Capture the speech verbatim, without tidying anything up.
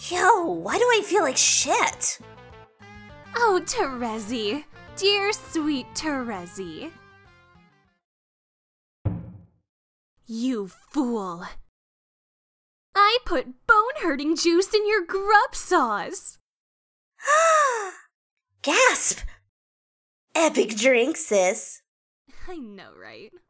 Yo, why do I feel like shit? Oh, Terezi. Dear sweet Terezi. You fool. I put bone-hurting juice in your grub sauce. Gasp! Epic drink, sis. I know, right?